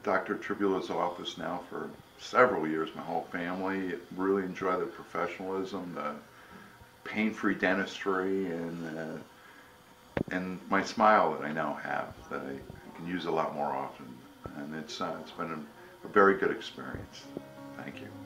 Dr. Tribula's office now for several years, my whole family. Really enjoy the professionalism, the pain-free dentistry, and my smile that I now have that I can use a lot more often. And it's been a very good experience. Thank you.